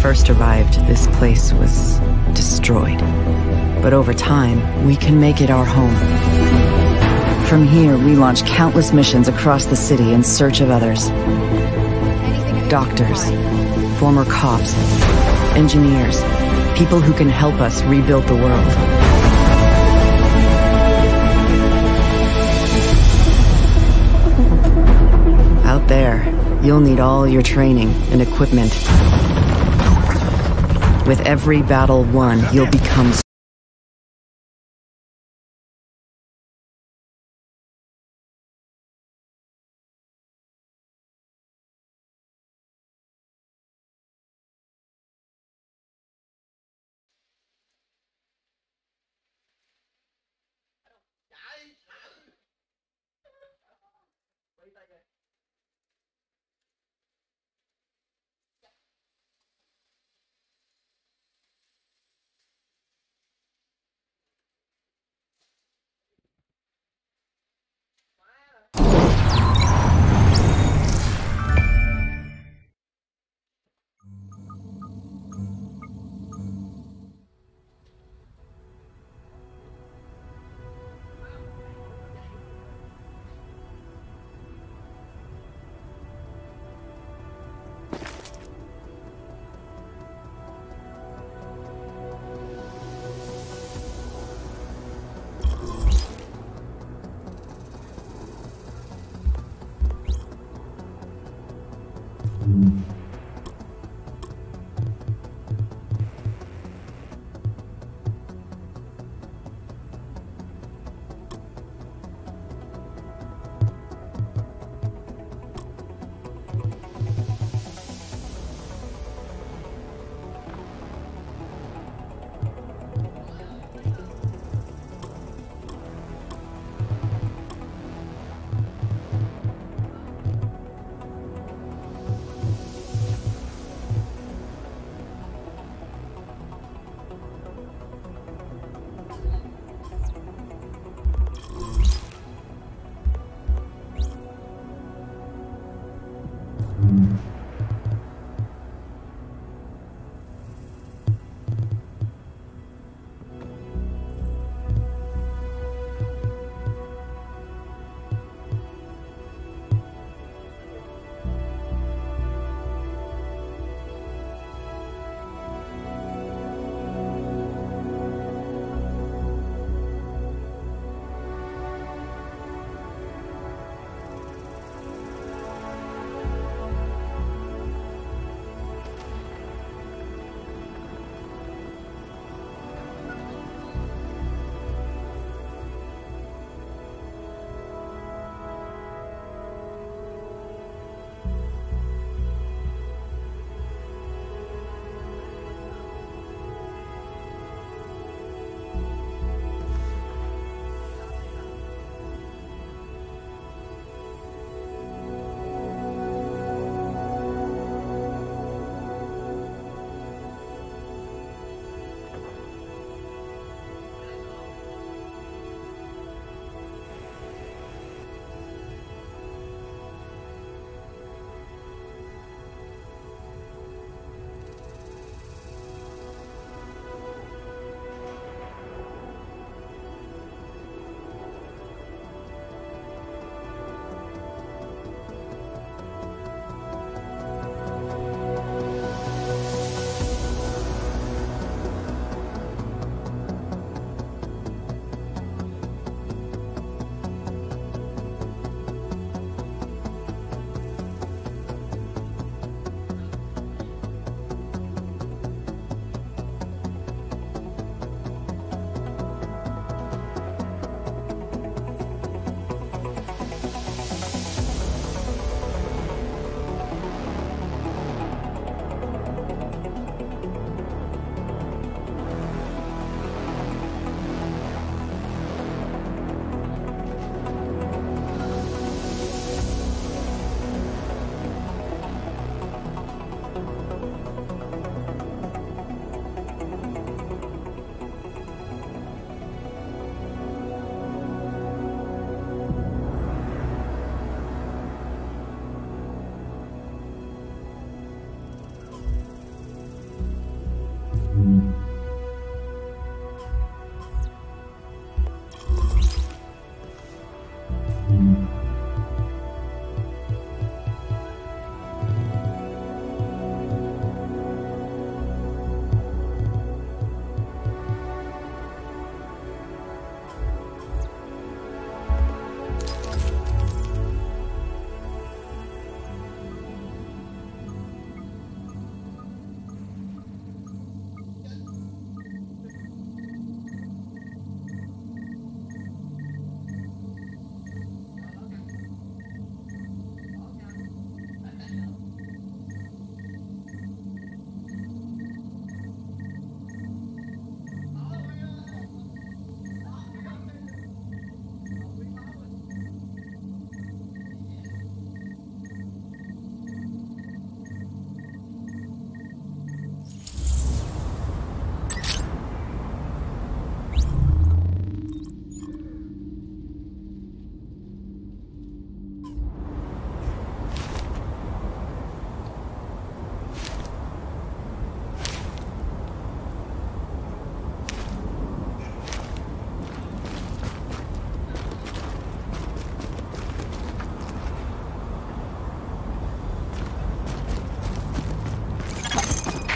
first arrived, this place was destroyed. But over time, we can make it our home. From here, we launch countless missions across the city in search of others. Doctors, former cops, engineers, people who can help us rebuild the world. Out there, you'll need all your training and equipment. With every battle won, you'll become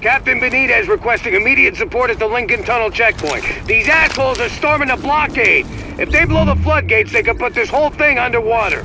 Captain Benitez requesting immediate support at the Lincoln Tunnel checkpoint. These assholes are storming the blockade. If they blow the floodgates, they could put this whole thing underwater.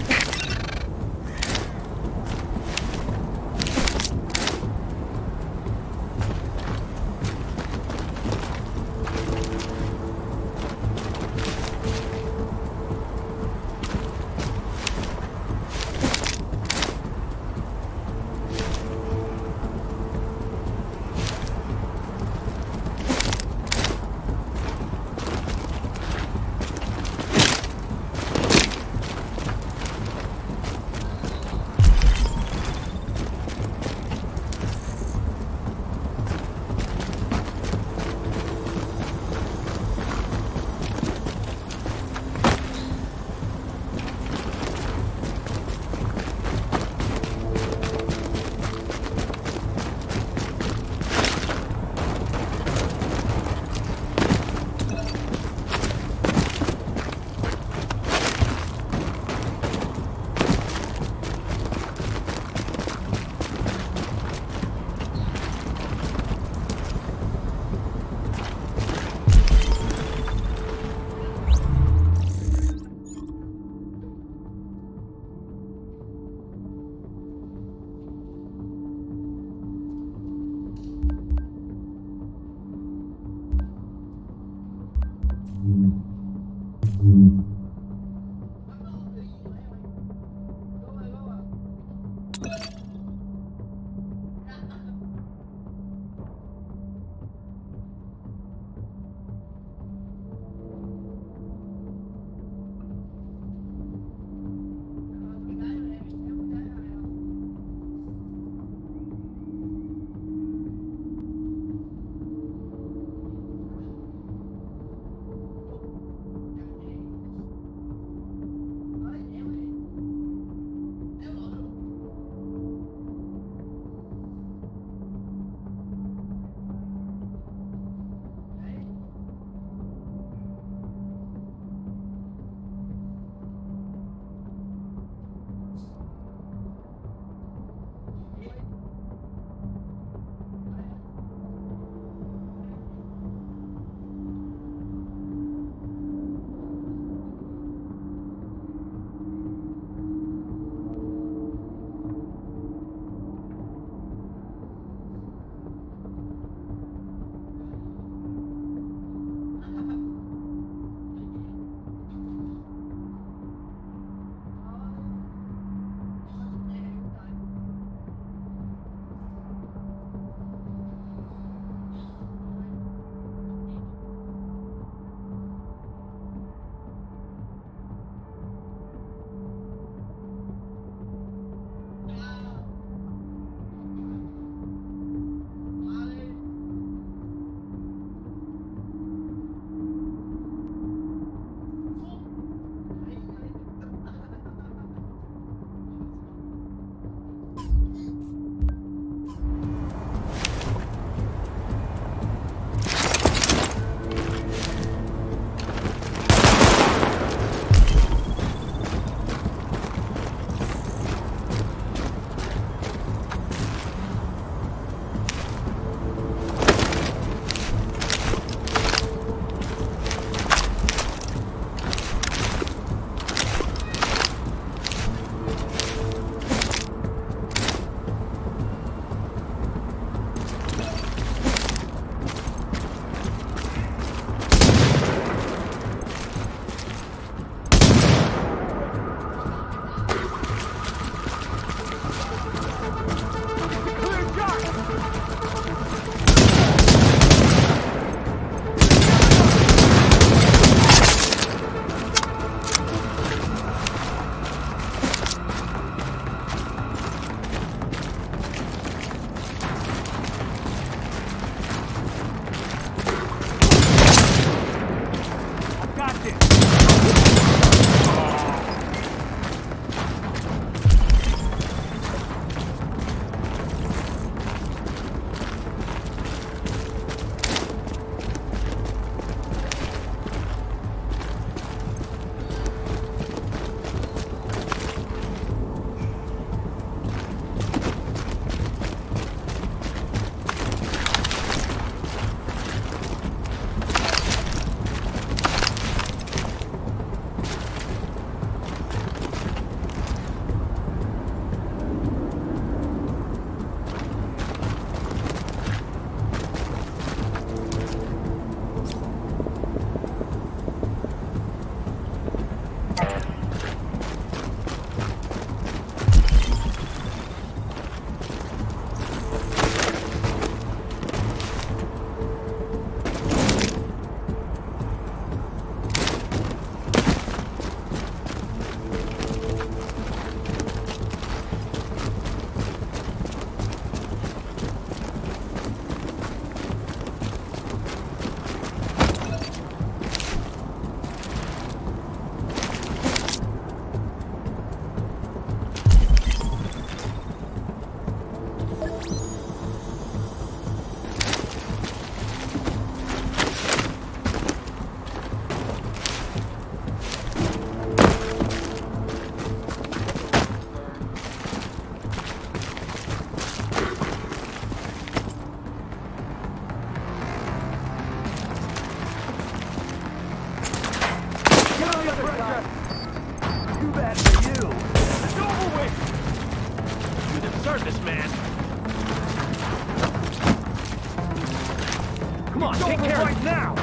Come on, take care of it now!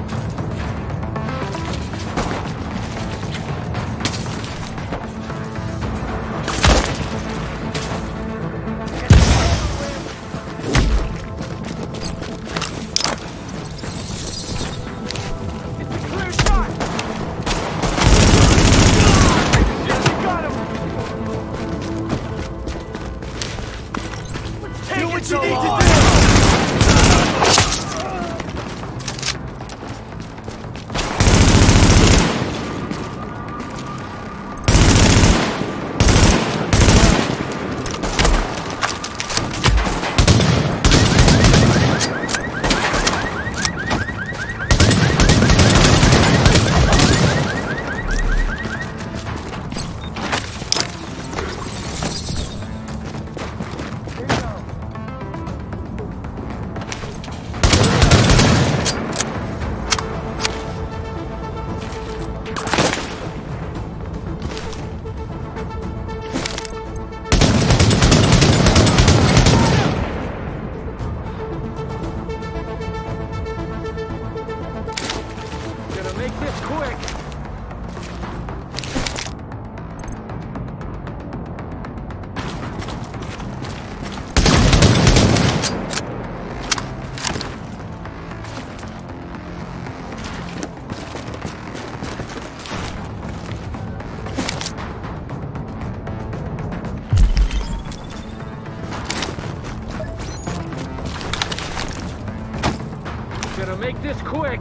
Gonna make this quick!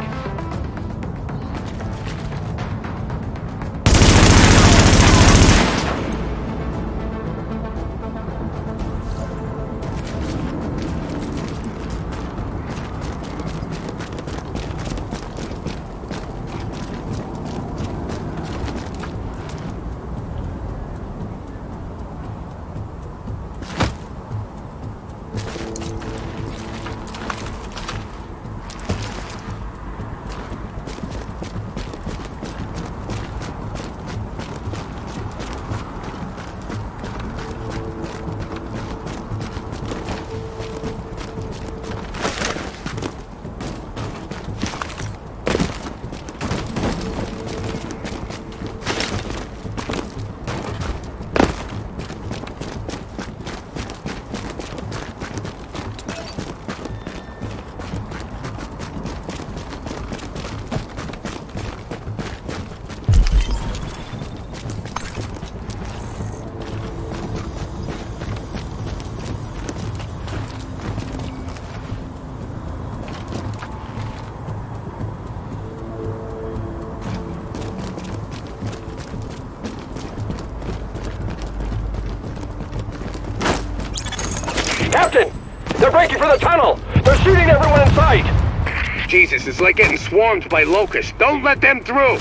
Captain! They're breaking for the tunnel! They're shooting everyone in sight! Jesus, it's like getting swarmed by locusts. Don't let them through!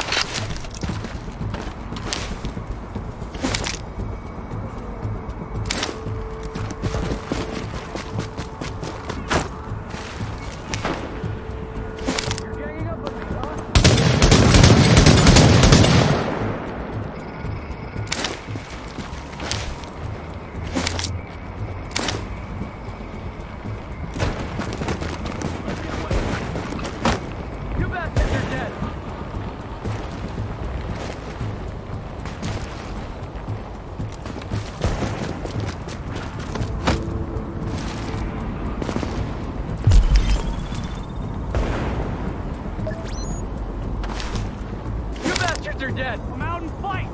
They're dead. Come out and fight.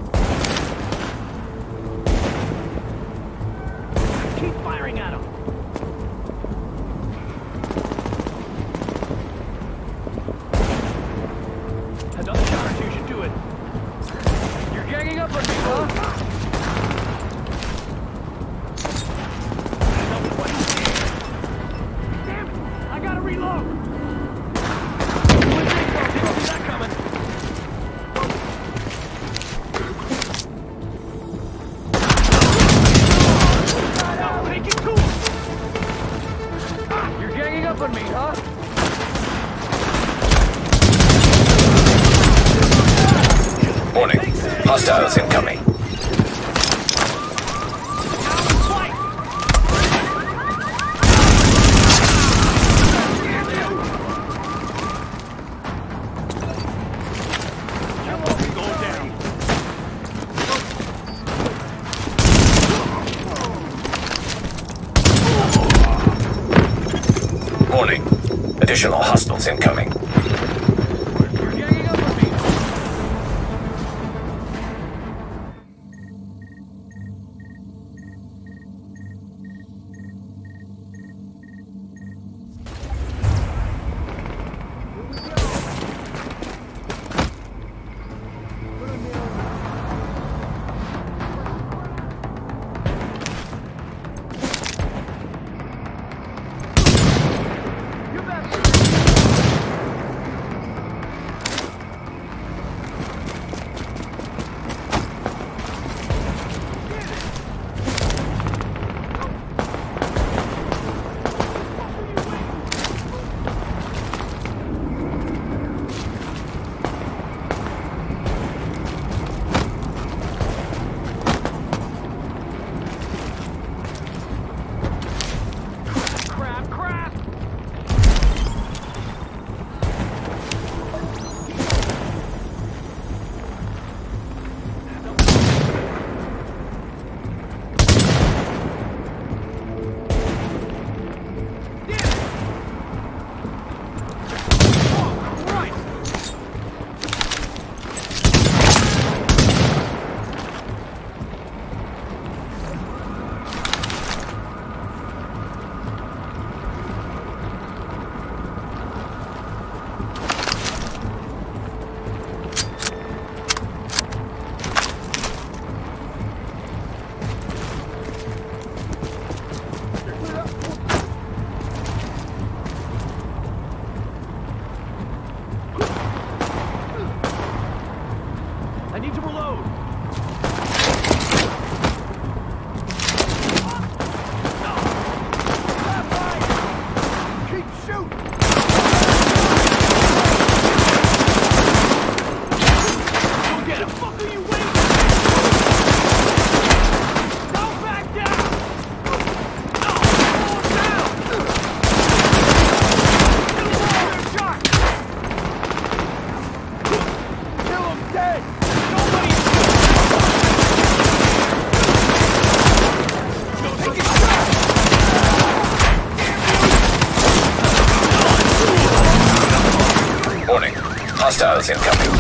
Keep firing at them. Another shot or two should do it. You're ganging up on me, huh? Damn it! I gotta reload. Didn't see that coming. Up on me, huh? Warning. Hostiles incoming. Warning. Additional hostiles incoming. You're ganging up on me. I need to reload. Keep shooting. Go get him. Fuck are you waiting? Don't back down. No, down. Shot. Kill him dead. Warning. Hostiles incoming.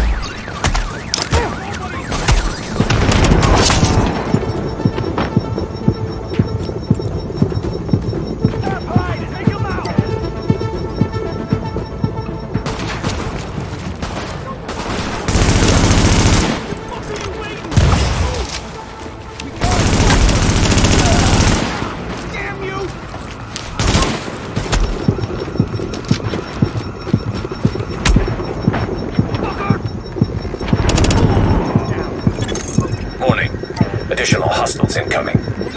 Warning. Additional hostiles incoming.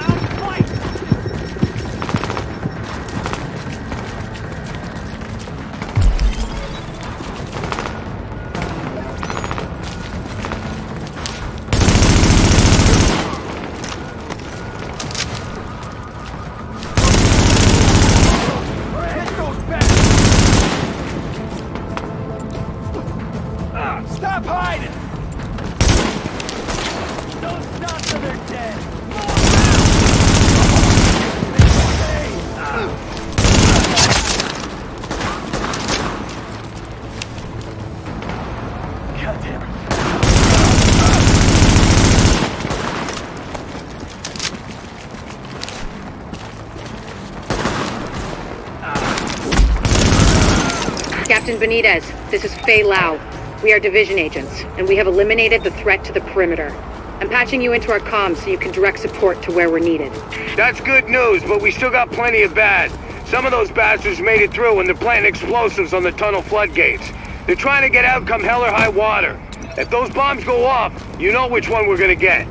Stop hiding! Don't stop till they're dead! God damn it. Captain Benitez, this is Fei Lau. We are division agents, and we have eliminated the threat to the perimeter. I'm patching you into our comms so you can direct support to where we're needed. That's good news, but we still got plenty of bad. Some of those bastards made it through and they're planting explosives on the tunnel floodgates. They're trying to get out come hell or high water. If those bombs go off, you know which one we're gonna get.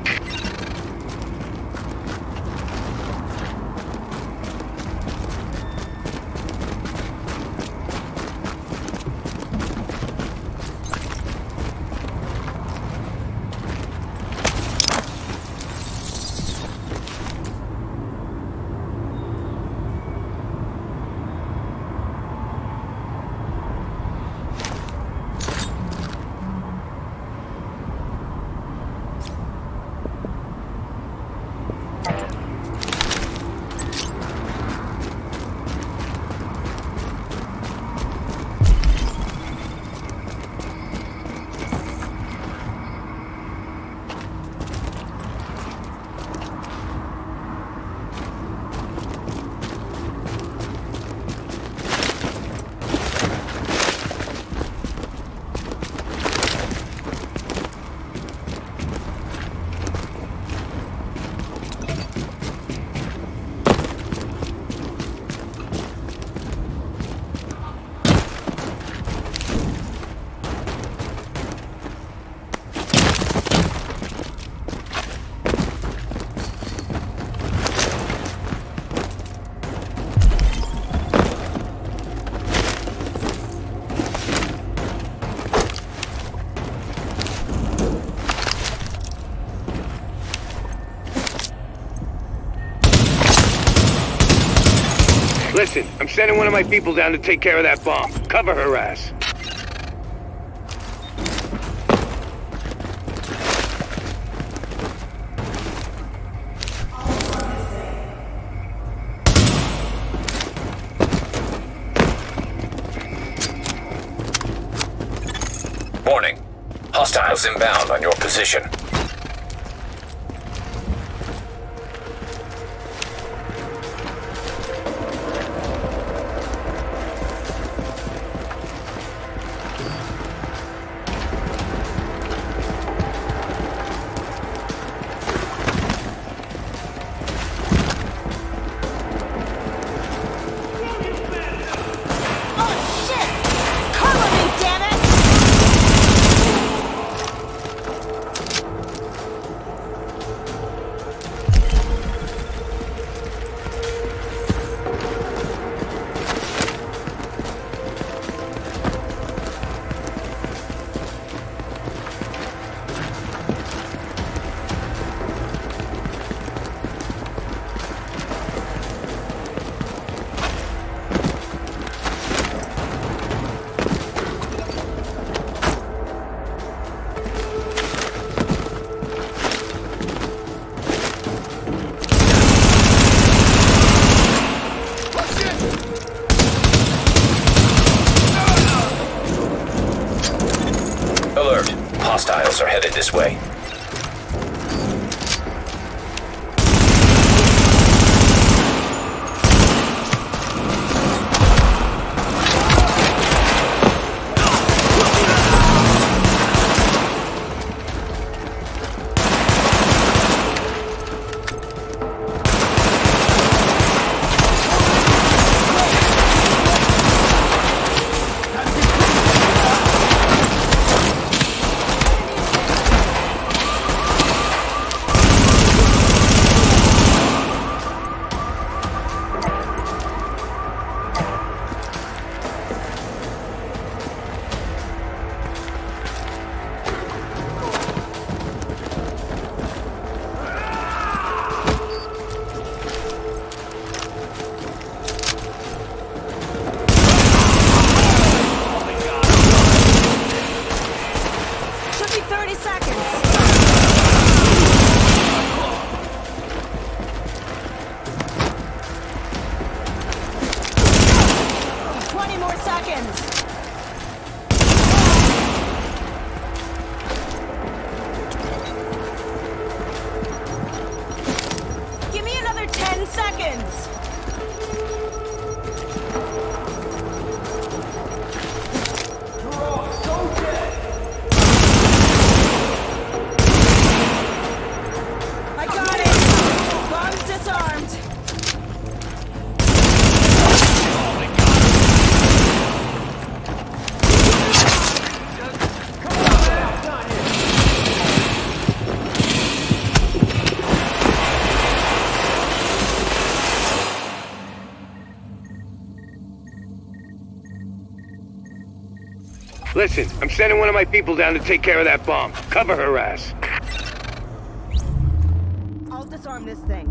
Listen, I'm sending one of my people down to take care of that bomb. Cover her ass. Warning. Hostiles inbound on your position. Alert. Hostiles are headed this way. Listen, I'm sending one of my people down to take care of that bomb. Cover her ass. I'll disarm this thing.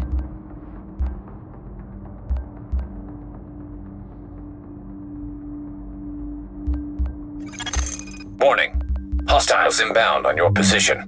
Warning. Hostiles inbound on your position.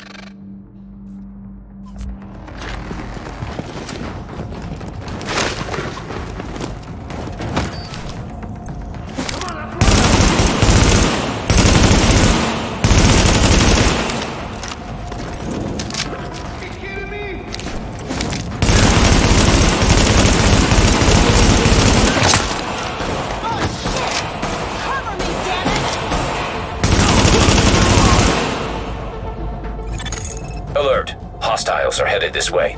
Alert. Hostiles are headed this way.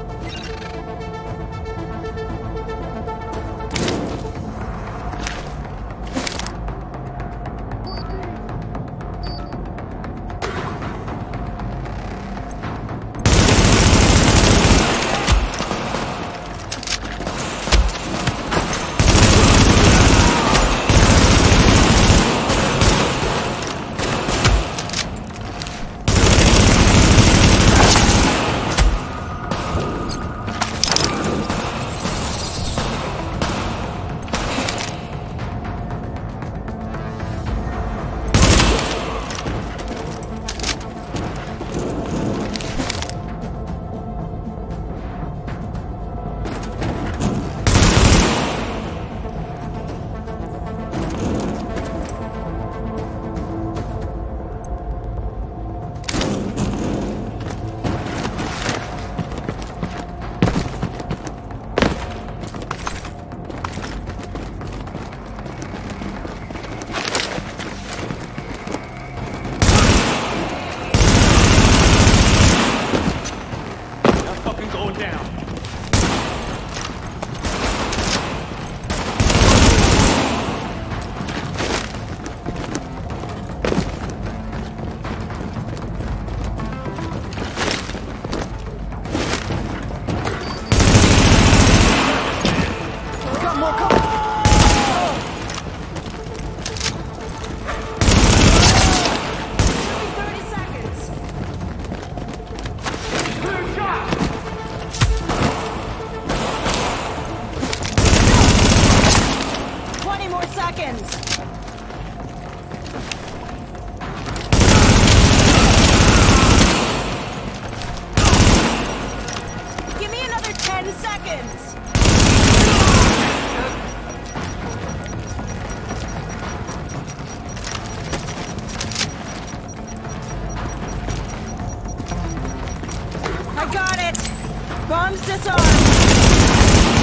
Arms disarmed!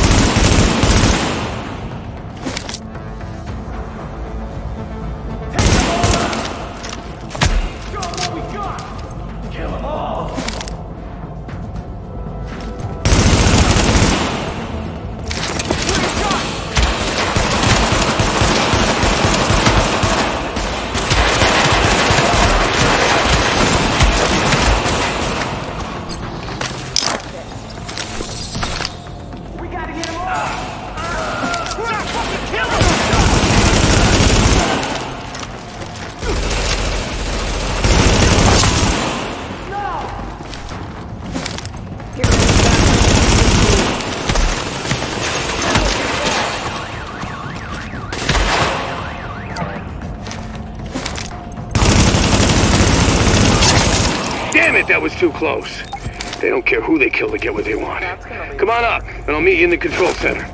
Damn it, that was too close. They don't care who they kill to get what they want. Come on up, and I'll meet you in the control center.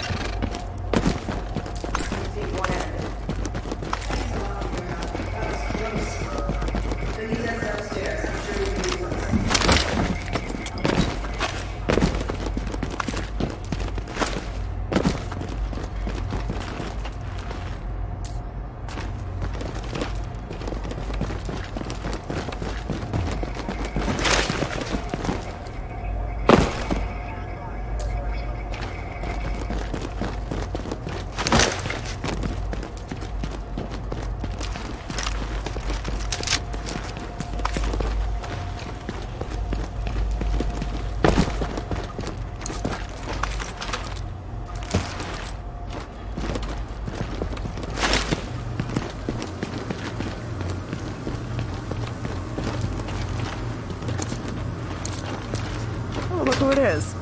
Oh, look who it is.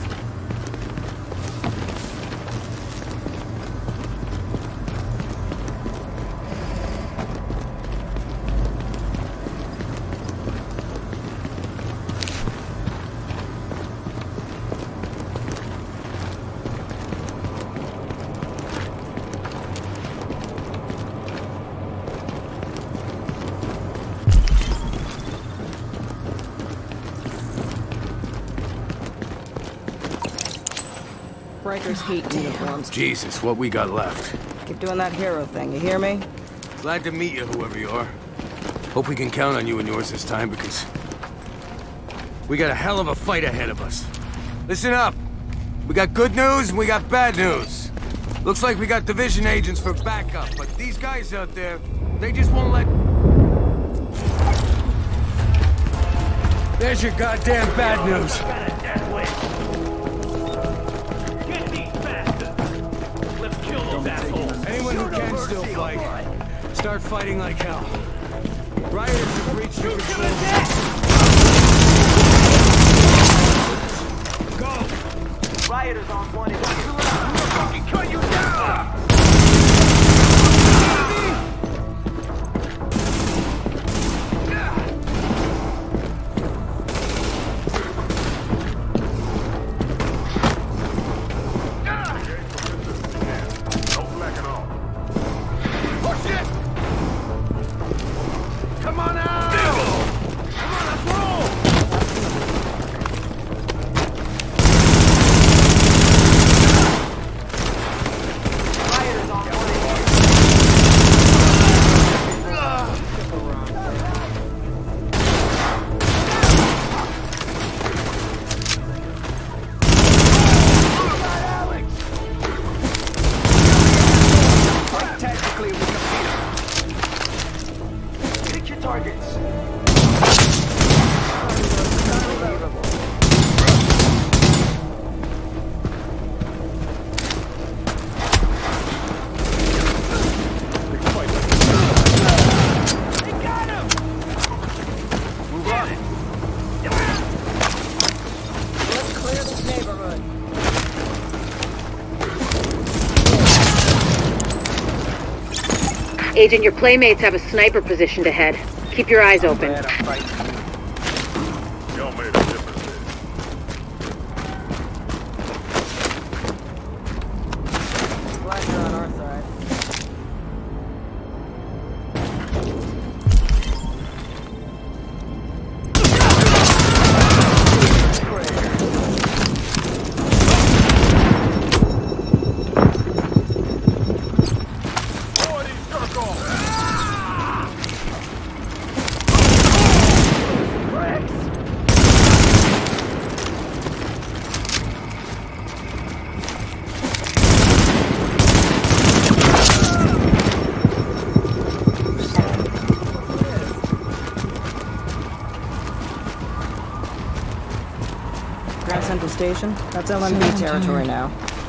Rikers hate uniforms. Jesus, what we got left. Keep doing that hero thing, you hear me? Glad to meet you, whoever you are. Hope we can count on you and yours this time, because we got a hell of a fight ahead of us. Listen up. We got good news and we got bad news. Looks like we got division agents for backup, but these guys out there, they just won't let... There's your goddamn bad news. Anyone who can still fight, start fighting like hell. Rioters have reached your control. Go! Rioters on one and two. We'll fucking cut you down! Agent, your playmates have a sniper positioned ahead. Keep your eyes open. Y'all made a difference. Glad you're on our side. station? That's LMB territory now.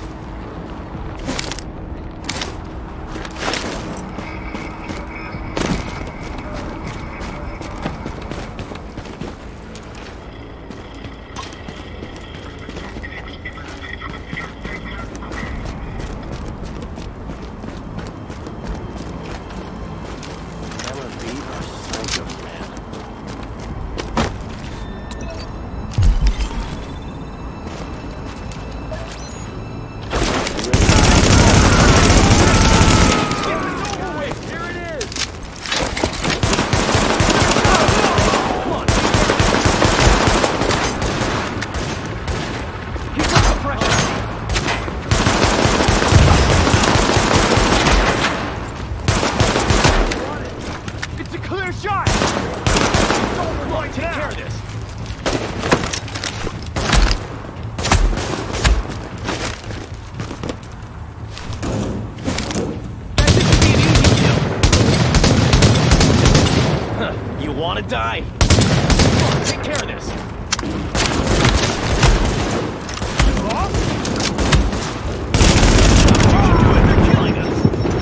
Die! Come on, take care of this! They're killing us!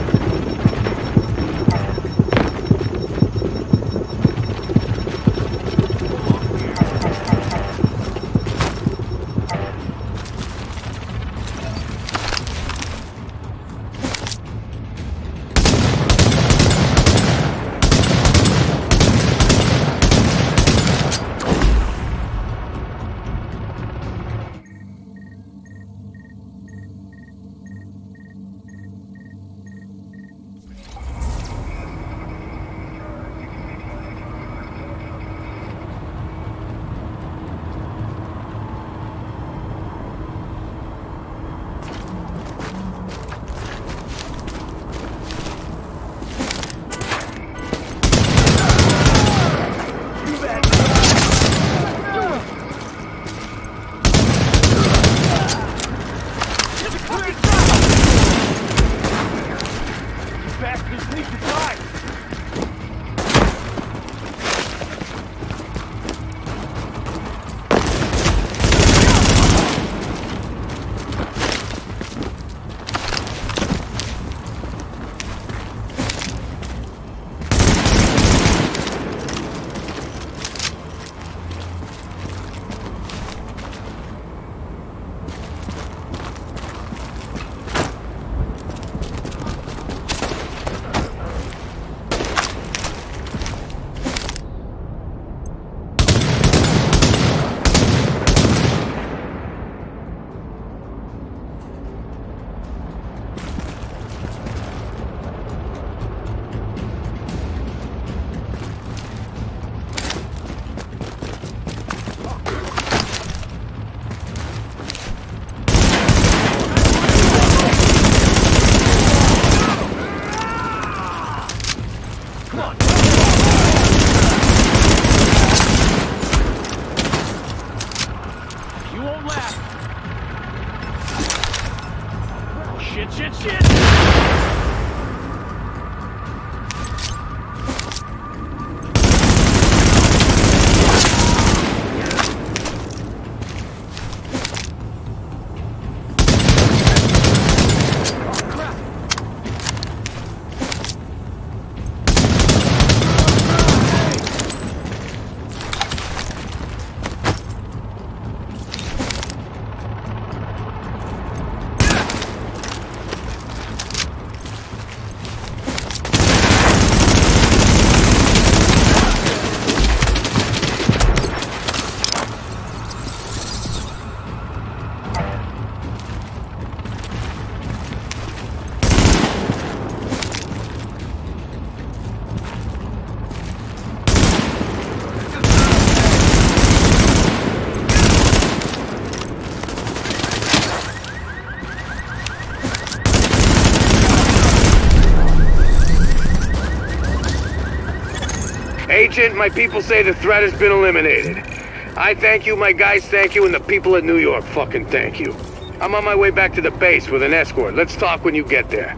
Agent, my people say the threat has been eliminated. I thank you, my guys thank you, and the people of New York fucking thank you. I'm on my way back to the base with an escort. Let's talk when you get there.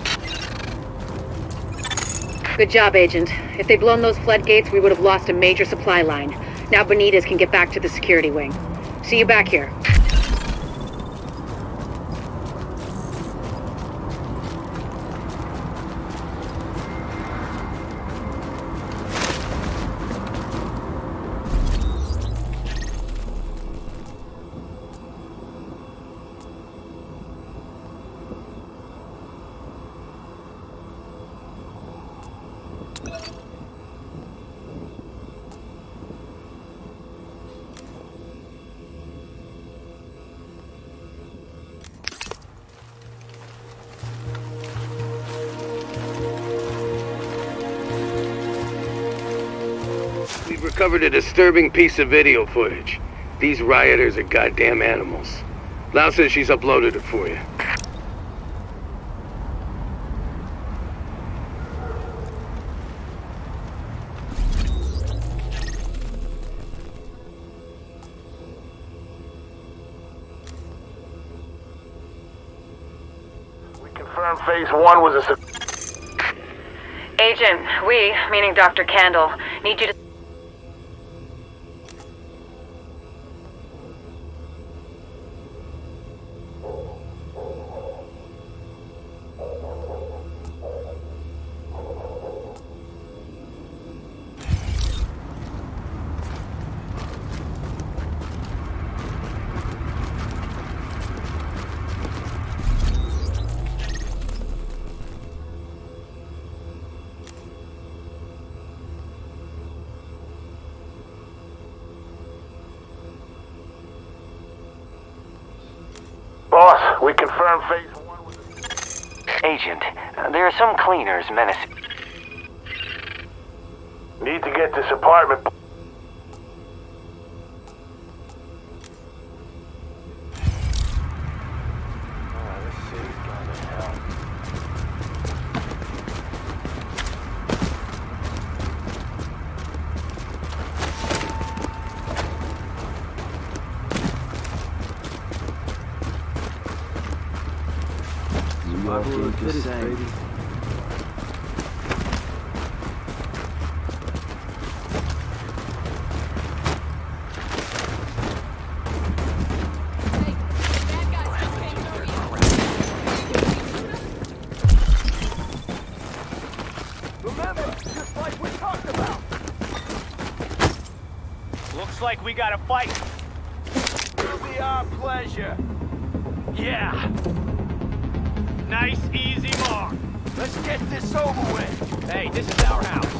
Good job, Agent. If they'd blown those floodgates, we would have lost a major supply line. Now Benitez can get back to the security wing. See you back here. We've recovered a disturbing piece of video footage. These rioters are goddamn animals. Lau says she's uploaded it for you. We confirmed phase 1 was a success. Agent, we, meaning Dr. Candle, need you to... Boss, we confirmed phase 1 was a... Agent, there are some cleaners menacing. Need to get this apartment... Looks like we got a fight. It'll be our pleasure. Yeah. Nice, easy mark. Let's get this over with. Hey, this is our house.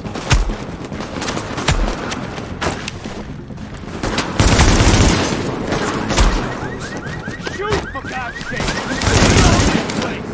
Shoot, for God's sake! This place.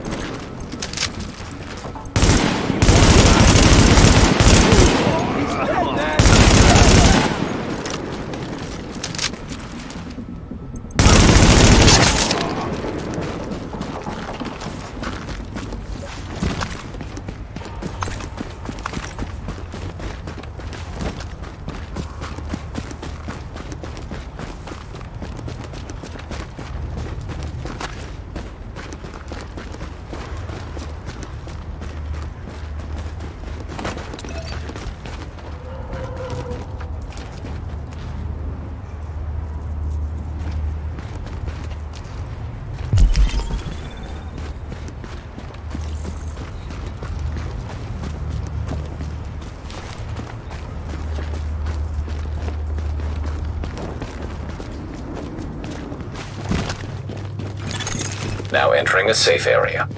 Now entering a safe area.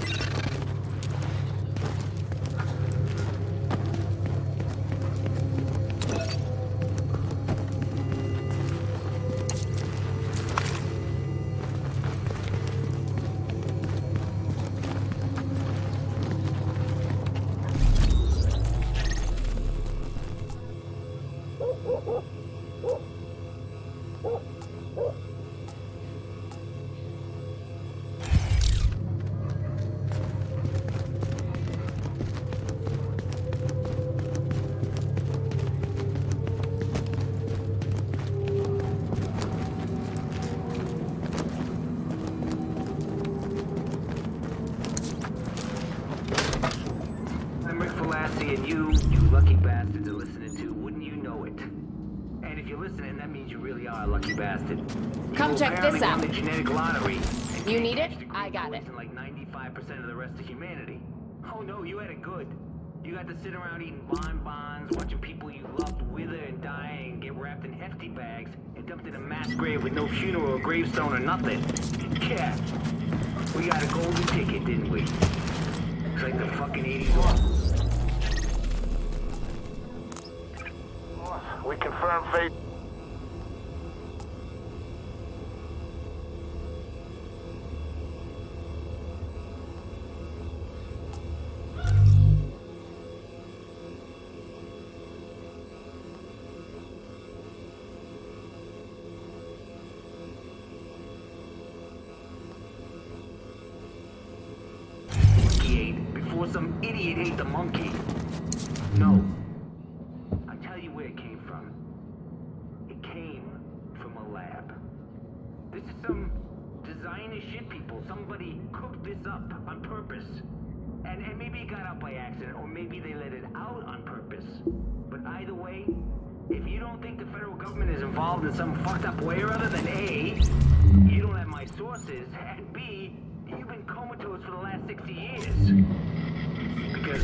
And you lucky bastards are listening to, wouldn't you know it? And if you're listening, that means you really are a lucky bastard. Come check this out. The genetic lottery. You need it? I got it. Like 95% of the rest of humanity. Oh no, you had it good. You got to sit around eating bonbons, watching people you loved wither and die and get wrapped in hefty bags and dumped in a mass grave with no funeral or gravestone or nothing. Yeah. We got a golden ticket, didn't we? It's like the fucking 80s. confirm phase... Before some idiot ate the monkey. No. I'll tell you where it came from. It came from a lab. This is some designer shit, people. Somebody cooked this up on purpose. And maybe it got out by accident, or maybe they let it out on purpose. But either way, if you don't think the federal government is involved in some fucked up way or other, then A, you don't have my sources, and B, you've been comatose for the last 60 years. Because...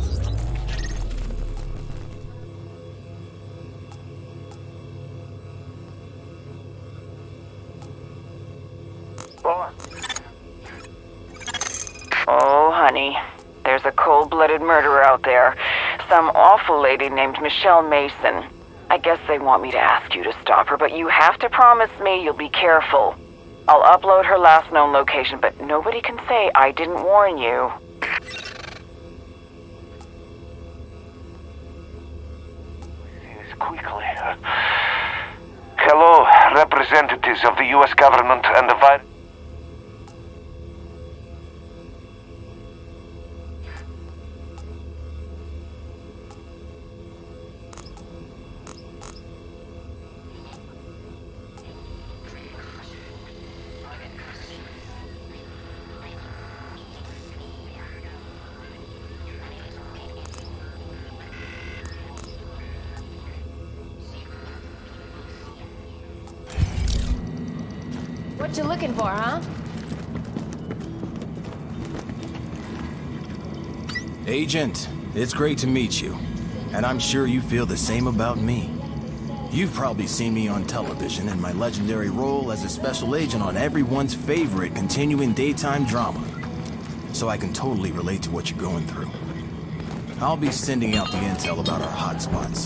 Oh, honey. There's a cold-blooded murderer out there. Some awful lady named Michelle Mason. I guess they want me to ask you to stop her, but you have to promise me you'll be careful. I'll upload her last known location, but nobody can say I didn't warn you. Quickly. Hello, representatives of the U.S. government and the virus. What you looking for, huh? Agent, it's great to meet you. And I'm sure you feel the same about me. You've probably seen me on television in my legendary role as a special agent on everyone's favorite continuing daytime drama. So I can totally relate to what you're going through. I'll be sending out the intel about our hotspots.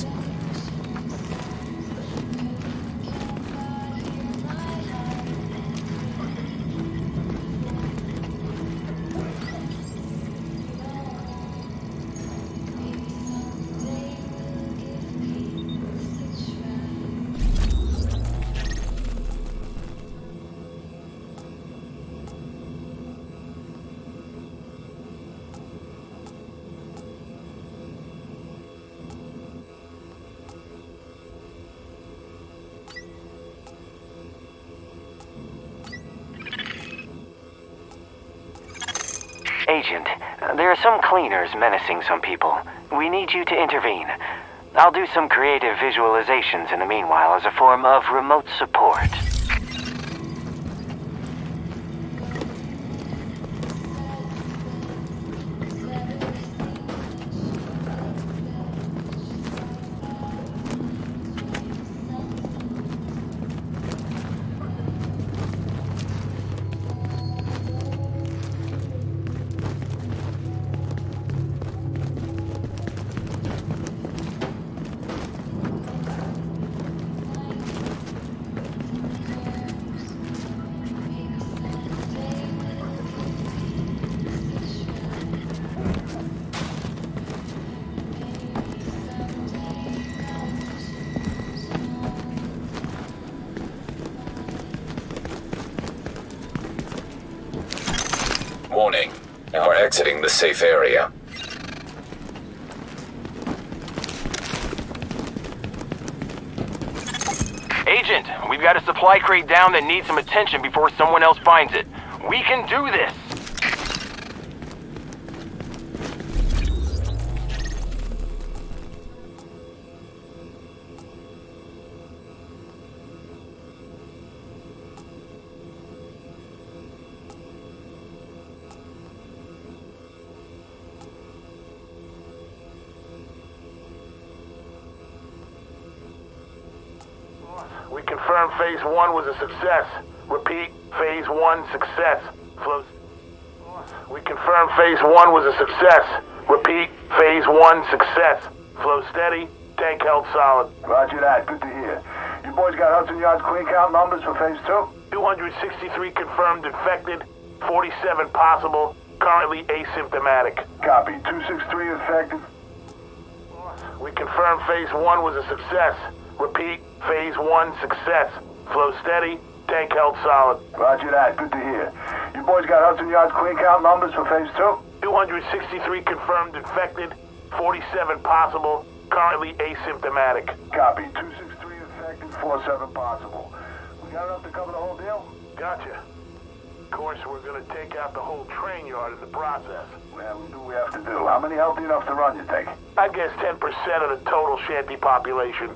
Agent, there are some cleaners menacing some people. We need you to intervene. I'll do some creative visualizations in the meanwhile as a form of remote support. Warning, we're exiting the safe area. Agent, we've got a supply crate down that needs some attention before someone else finds it. We can do this! We confirm Phase 1 was a success. Repeat, Phase 1 success. Flow. We confirm Phase 1 was a success. Repeat, Phase 1 success. Flow steady. Tank held solid. Roger that. Good to hear. You boys got Hudson Yards clean count numbers for phase 2? 263 confirmed infected, 47 possible, currently asymptomatic. Copy. 263 infected. We confirmed phase 1 was a success. Repeat, phase 1 success. Flow steady, tank held solid. Roger that. Good to hear. You boys got Hudson Yards clean count numbers for phase 2? 263 confirmed infected, 47 possible, currently asymptomatic. Copy. 263 infected, 47 possible. We got enough to cover the whole deal? Gotcha. Of course, we're gonna take out the whole train yard in the process. Well, we do what we have to do. How many healthy enough to run, you think? I guess 10% of the total Shanty population.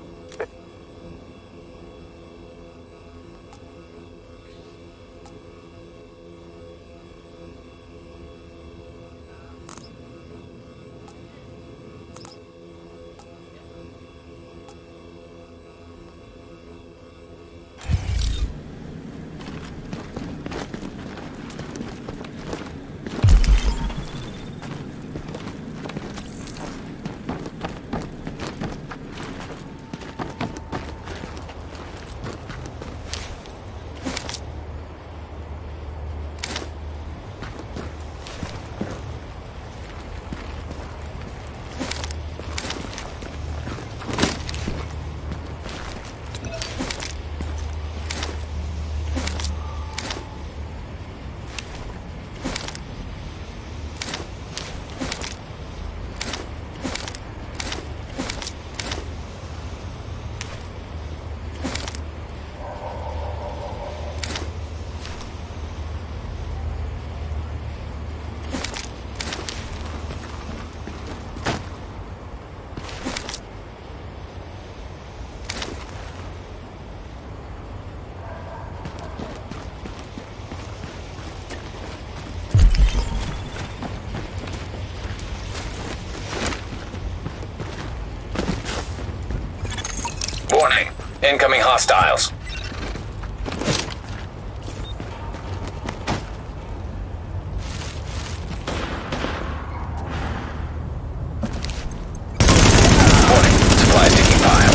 Warning. Incoming hostiles. Warning. Supplies taking fire.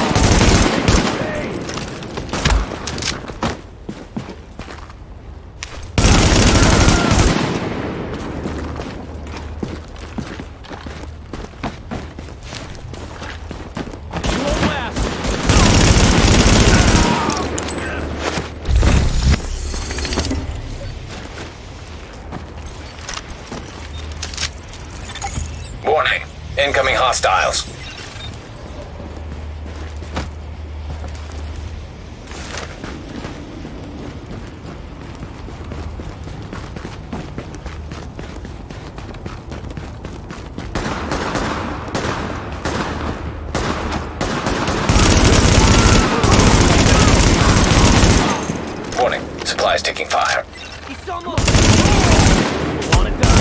Warning. Incoming hostiles. Warning. Supplies taking fire. He's almost... Wanna die?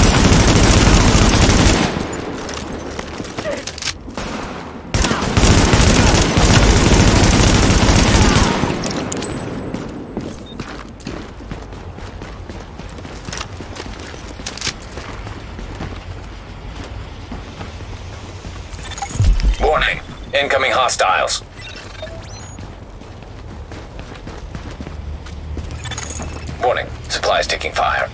Warning. Incoming hostiles. Warning. Supplies taking fire.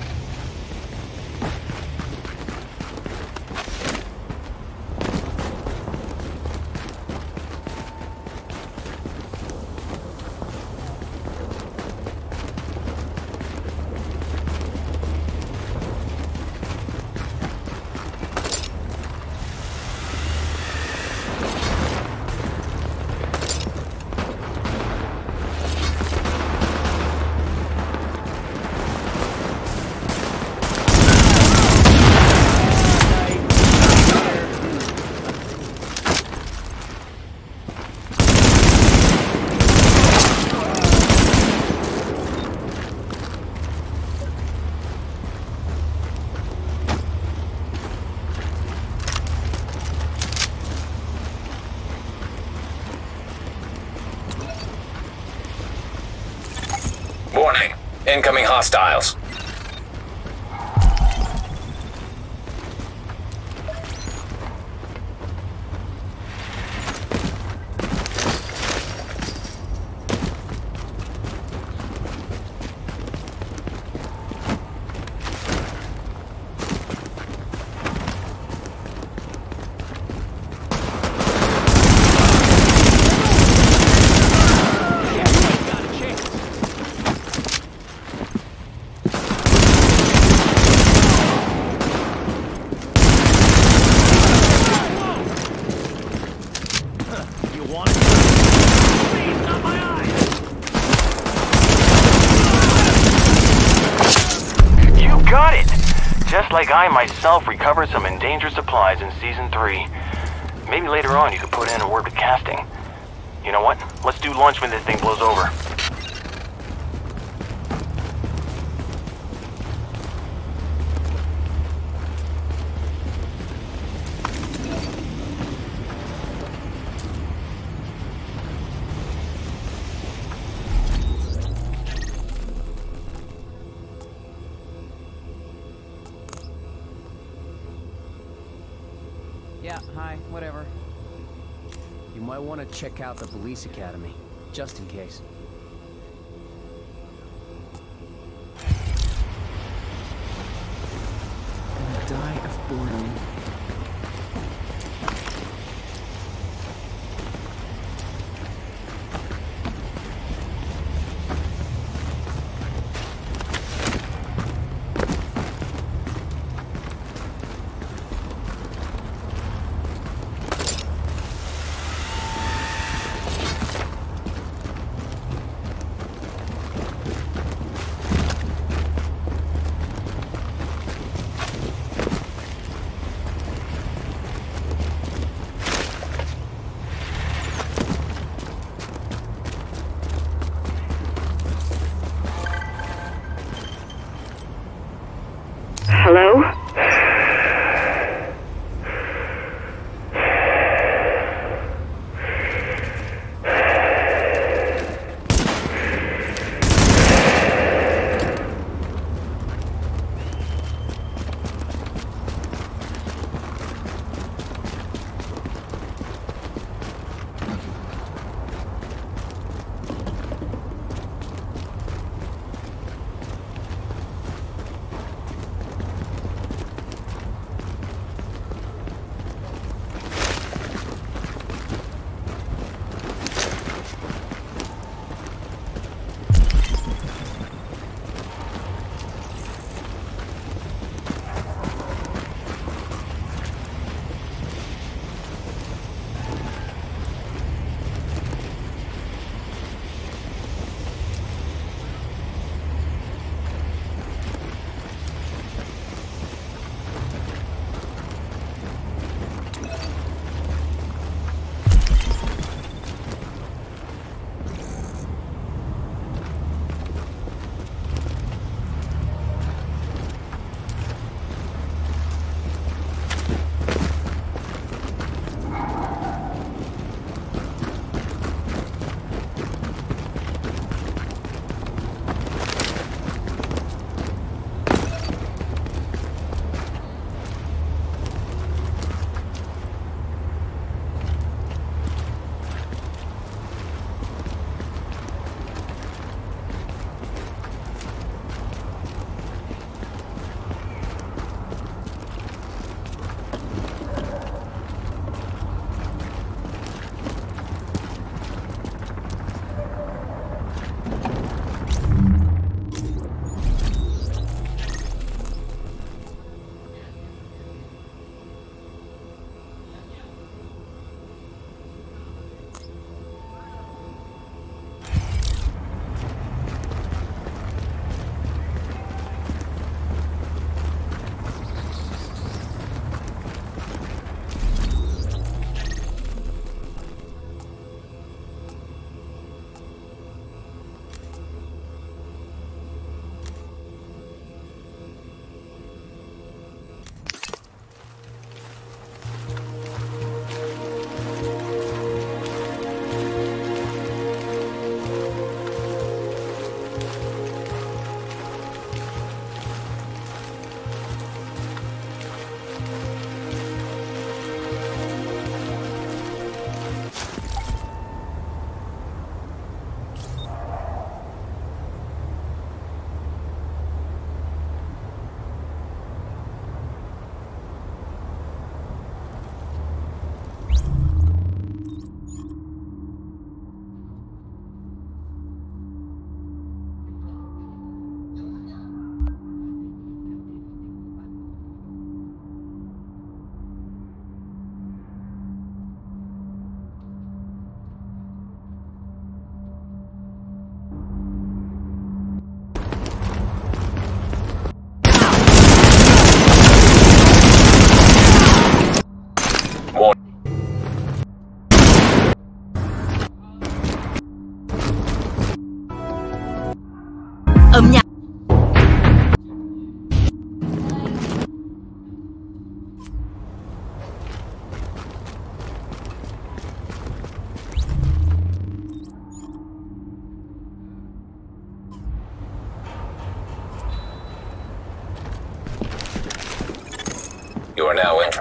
Warning. Incoming hostiles. like I myself recovered some endangered supplies in Season 3. Maybe later on you could put in a word with casting. You know what? Let's do lunch when this thing blows over. Yeah, hi, whatever. You might want to check out the police academy, just in case. Gonna die of boredom.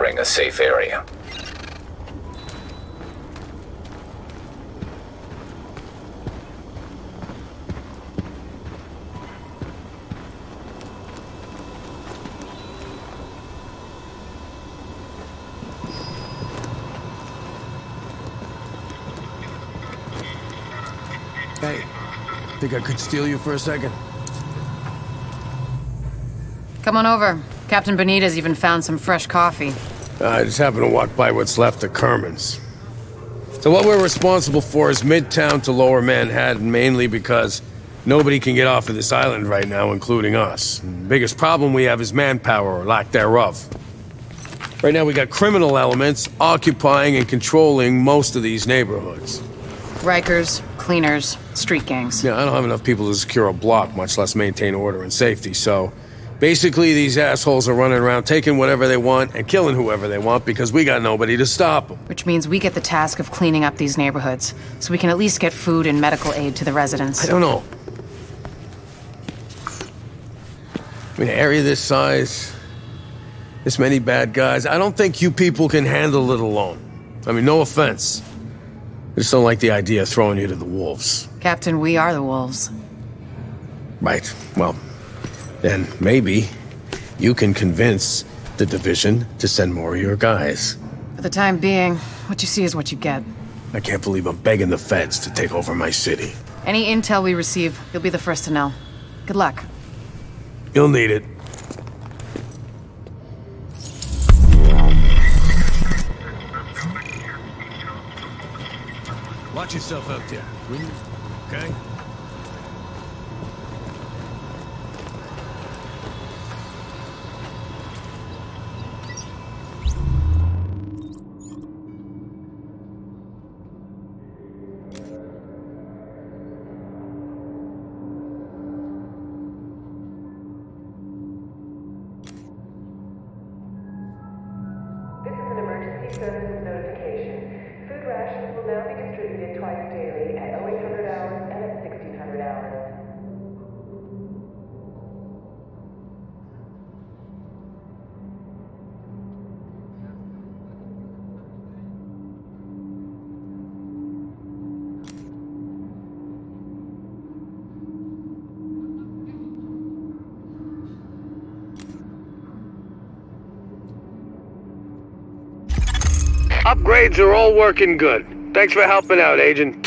securing a safe area. Hey, think I could steal you for a second? Come on over. Captain Benitez even found some fresh coffee. I just happened to walk by what's left of Kerman's. So what we're responsible for is Midtown to Lower Manhattan, mainly because nobody can get off of this island right now, including us. And the biggest problem we have is manpower, or lack thereof. Right now we got criminal elements occupying and controlling most of these neighborhoods. Rikers, cleaners, street gangs. Yeah, I don't have enough people to secure a block, much less maintain order and safety, so... basically, these assholes are running around taking whatever they want and killing whoever they want because we got nobody to stop them. Which means we get the task of cleaning up these neighborhoods, so we can at least get food and medical aid to the residents. I don't know. I mean, an area this size, this many bad guys, I don't think you people can handle it alone. I mean, no offense. I just don't like the idea of throwing you to the wolves. Captain, we are the wolves. Right, well... then maybe you can convince the division to send more of your guys. For the time being, what you see is what you get. I can't believe I'm begging the feds to take over my city. Any intel we receive, you'll be the first to know. Good luck. You'll need it. Watch yourself out there, will you? Okay? Services notification. Food rations will now be distributed twice daily at 0800 hours and at 1600 hours. Upgrades are all working good. Thanks for helping out, Agent.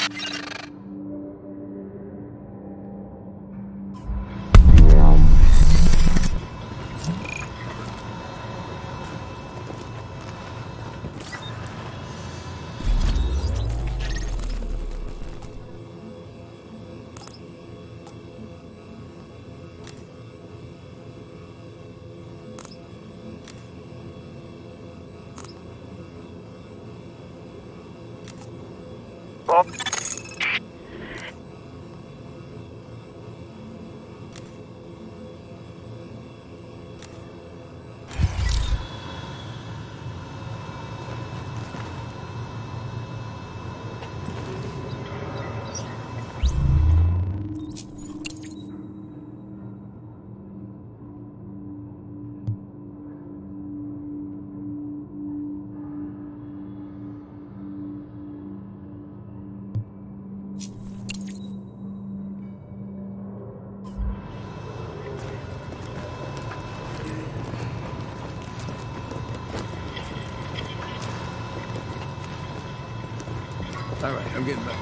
All right, I'm getting back.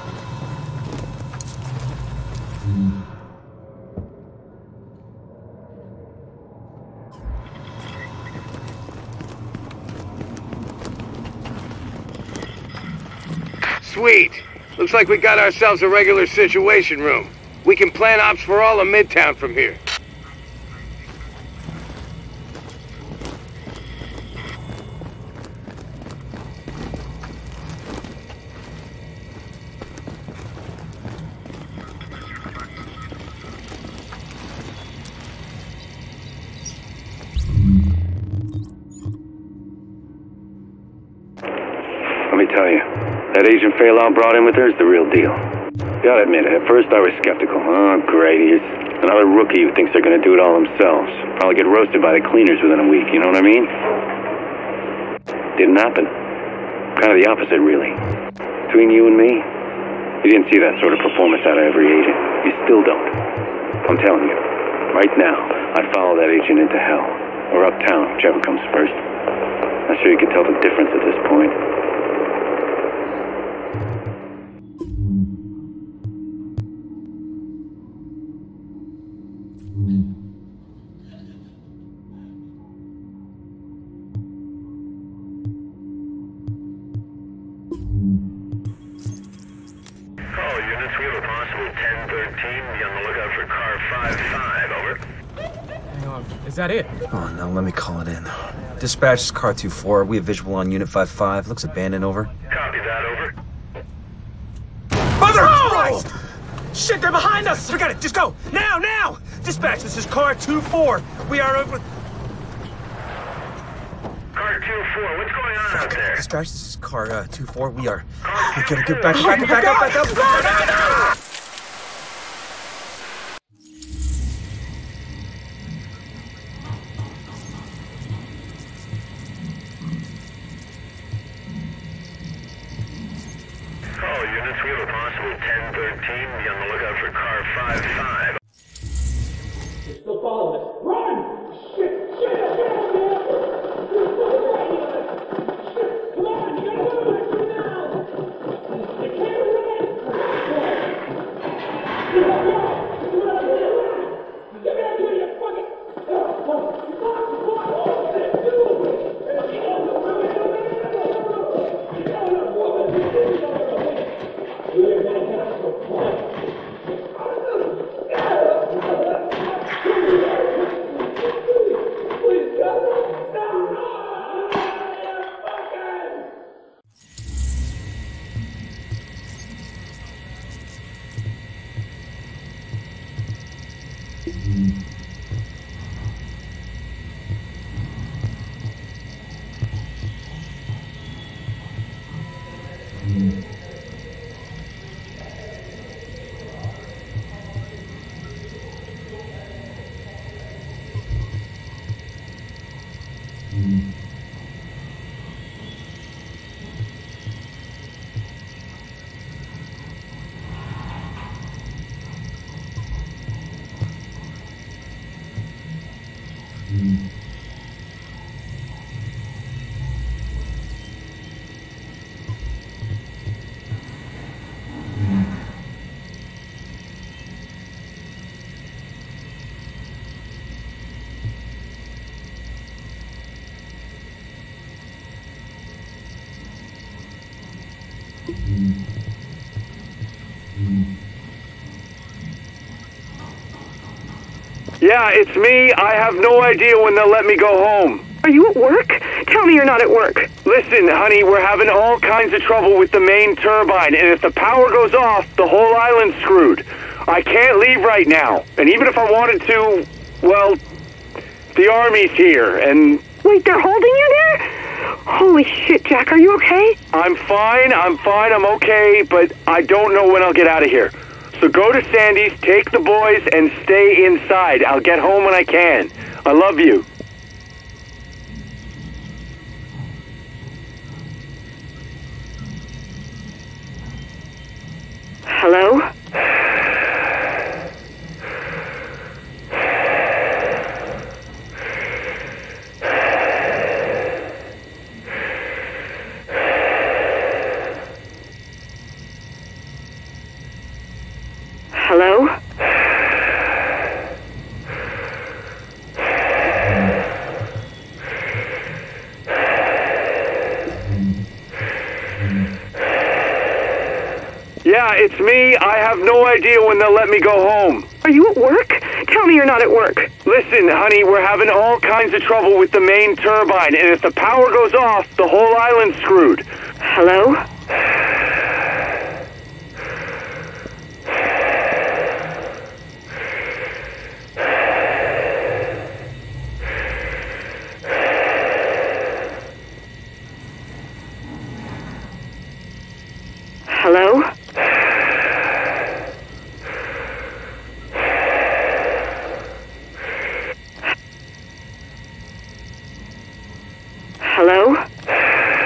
Sweet. Looks like we got ourselves a regular situation room. We can plan ops for all of Midtown from here. Let me tell you, that Agent Faylau brought in with her is the real deal. Gotta admit it, at first I was skeptical. Oh, great, here's another rookie who thinks they're gonna do it all themselves. Probably get roasted by the cleaners within a week, you know what I mean? Didn't happen. Kind of the opposite, really. Between you and me, you didn't see that sort of performance out of every agent. You still don't. I'm telling you, right now, I'd follow that agent into hell. Or uptown, whichever comes first. Not sure you can tell the difference at this point. Is that it? Oh, no, let me call it in. Dispatch is car 2-4. We have visual on Unit 5-5. Looks abandoned, over. Copy that, over. Mother Christ! Shit, they're behind us! Forget it, just go! Now, now! Dispatch, this is car 2-4. We are over... Car 2-4, what's going on out there? Dispatch, this is car 2-4. We gotta get back up! No! Units, we have a possible 1013. Be on the lookout for car 5-5. They're still following us. Run! Shit! Shit! Shit! Shit! Come on! You gotta move it now! They can't run! Get back here, you fucking... Yeah, it's me. I have no idea when they'll let me go home. Are you at work? Tell me you're not at work. Listen, honey, we're having all kinds of trouble with the main turbine, and if the power goes off, the whole island's screwed. I can't leave right now, and even if I wanted to, well, the army's here, and... Wait, they're holding you there? Holy shit, Jack, are you okay? I'm fine, I'm okay, but I don't know when I'll get out of here. So go to Sandy's, take the boys, and stay inside. I'll get home when I can. I love you. Hello? Hello? Yeah, it's me. I have no idea when they'll let me go home. Are you at work? Tell me you're not at work. Listen, honey, we're having all kinds of trouble with the main turbine, and if the power goes off, the whole island's screwed. Hello? Hello? Hello?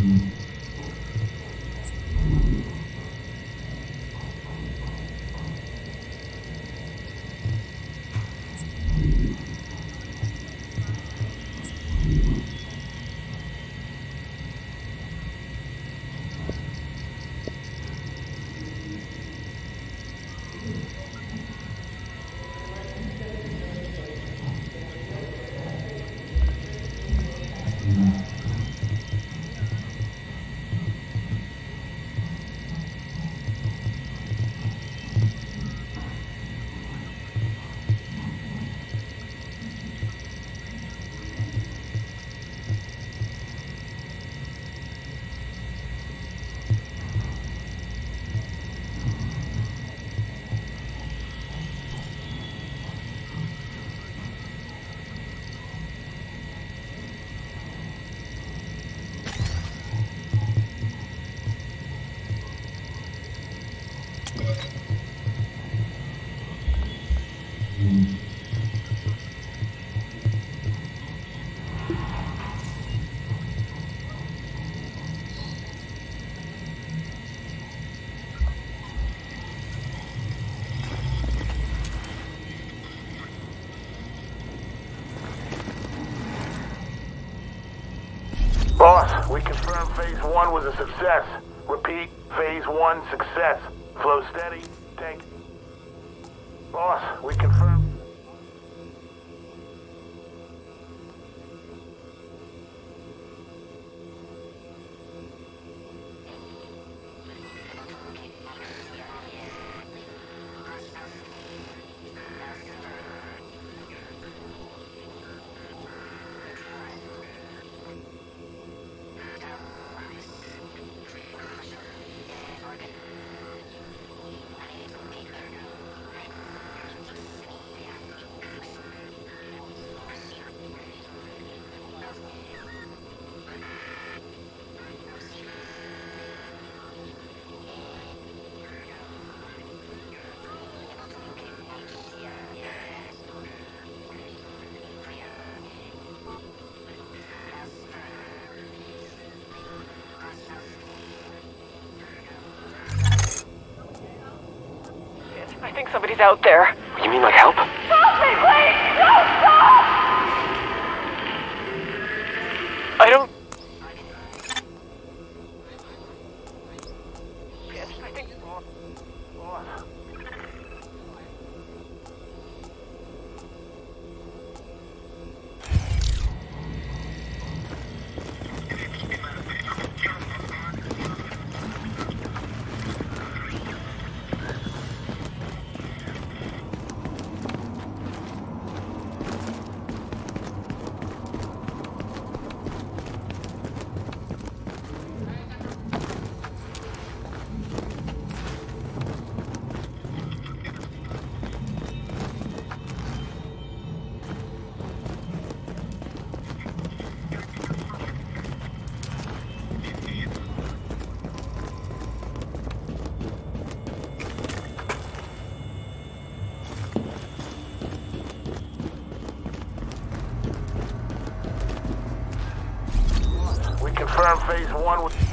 Boss, we confirm Phase 1 was a success. Repeat, Phase 1 success. Flow steady. Tank. Boss, we confirm. I think somebody's out there. You mean like help? Help me, please! Don't stop! I don't... I think... Confirm Phase 1 was...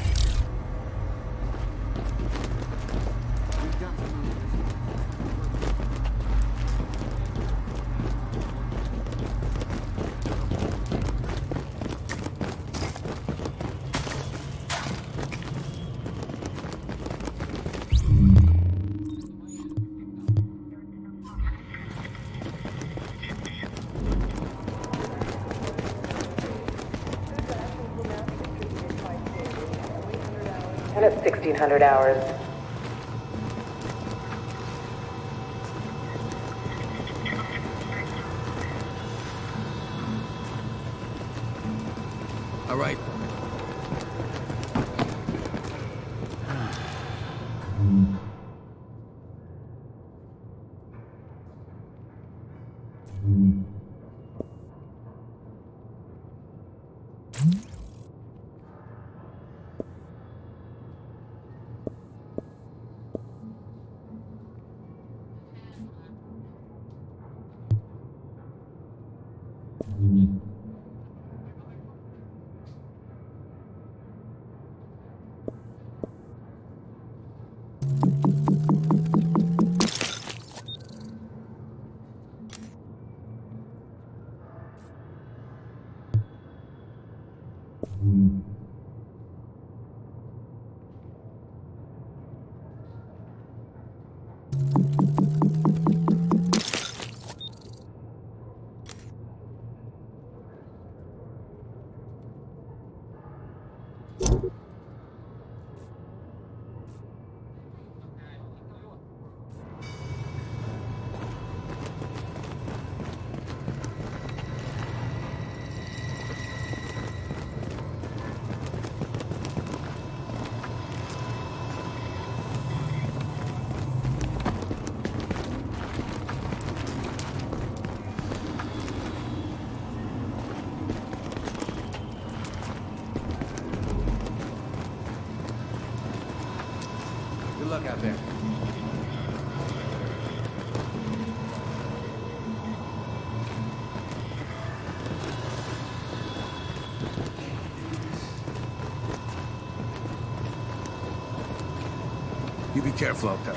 And it's 1600 hours. All right. Good luck out there. You be careful out there.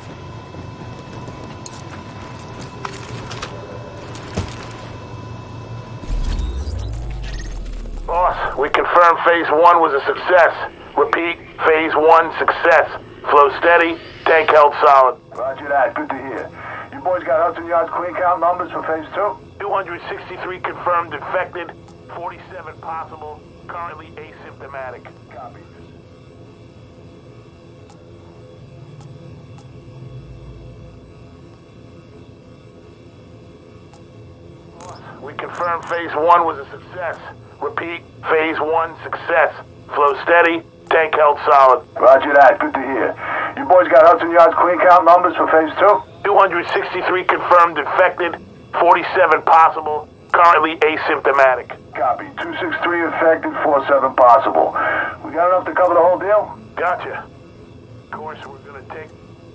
Boss, we confirm Phase 1 was a success. Repeat, Phase 1 success. Flow steady, tank held solid. Roger that, good to hear. You boys got Hudson Yards clean count numbers for Phase 2? 263 confirmed infected, 47 possible, currently asymptomatic. Copy. We confirm Phase 1 was a success. Repeat, Phase 1 success. Flow steady, tank held solid. Roger that, good to hear. You boys got Hudson Yards clean count numbers for Phase 2? 263 confirmed infected, 47 possible, currently asymptomatic. Copy. 263 infected, 47 possible. We got enough to cover the whole deal? Gotcha. Of course, we're gonna take...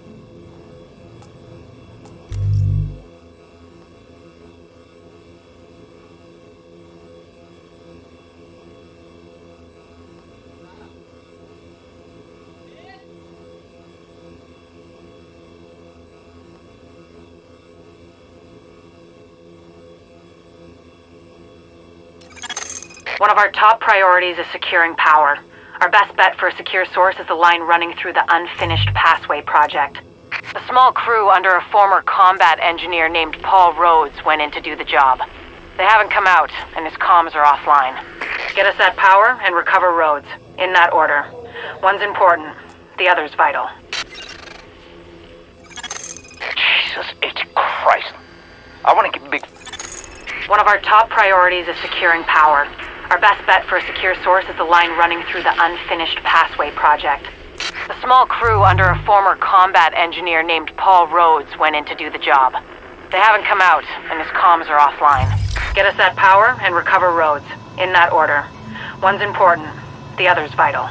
One of our top priorities is securing power. Our best bet for a secure source is the line running through the Unfinished Passway project. A small crew under a former combat engineer named Paul Rhodes went in to do the job. They haven't come out, and his comms are offline. Get us that power and recover Rhodes, in that order. One's important, the other's vital. Jesus H. Christ. I want to get big... One of our top priorities is securing power. Our best bet for a secure source is the line running through the Unfinished Passway project. A small crew under a former combat engineer named Paul Rhodes went in to do the job. They haven't come out, and his comms are offline. Get us that power and recover Rhodes, in that order. One's important, the other's vital.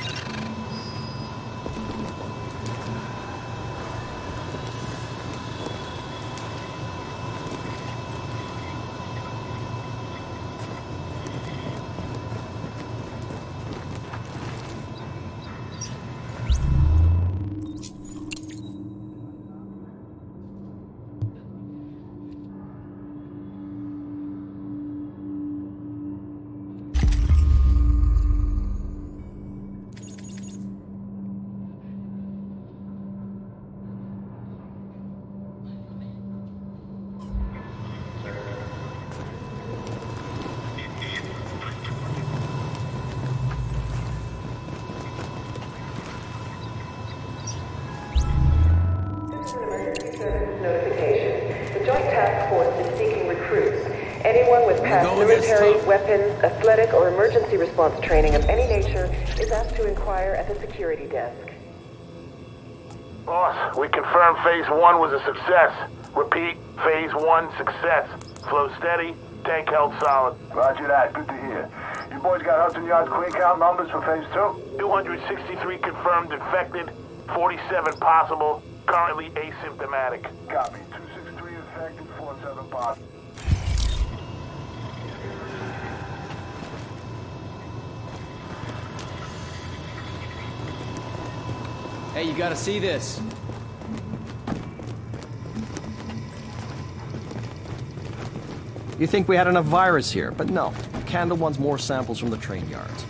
Anyone with past military, weapons, athletic, or emergency response training of any nature is asked to inquire at the security desk. Boss, we confirm Phase 1 was a success. Repeat, Phase 1 success. Flow steady, tank held solid. Roger that, good to hear. You boys got Hudson Yards clean count numbers for Phase 2? 263 confirmed infected, 47 possible, currently asymptomatic. Copy. 263 infected, 47 possible. Hey, you gotta see this. You think we had enough virus here, but no. Kandel wants more samples from the train yards.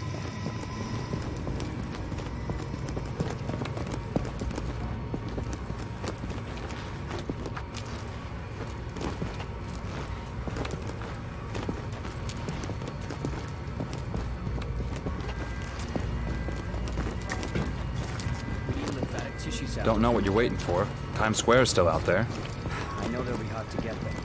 Don't know what you're waiting for. Times Square's still out there. I know they'll be hot to get them.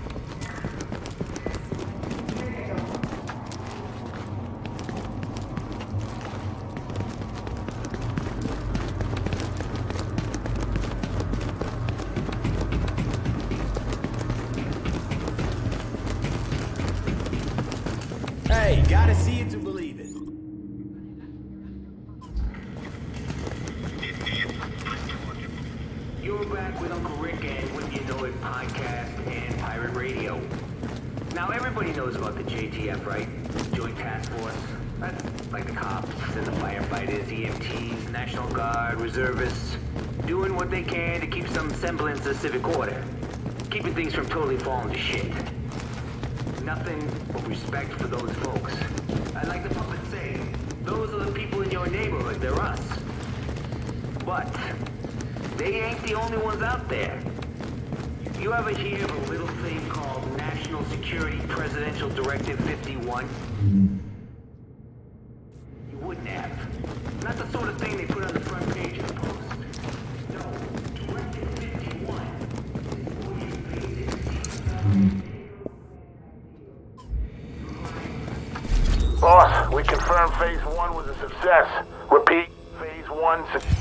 Hey, gotta see it to believe it. You're back with Uncle Rick and Wouldn't You Know It podcast and pirate radio. Now everybody knows about the JTF, right? Joint Task Force. That's like the cops and the firefighters, EMTs, National Guard, reservists, doing what they can to keep some semblance of civic order, keeping things from totally falling to shit. Nothing but respect for those folks. I like the puppet say, those are the people in your neighborhood, they're us. But they ain't the only ones out there. You ever hear of a little thing called National Security Presidential Directive 51? You wouldn't have. Not the sort of thing they put on the front page of the Post. No, Directive 51 is for you basic. Boss, we confirmed Phase 1 was a success. Repeat, Phase 1 success.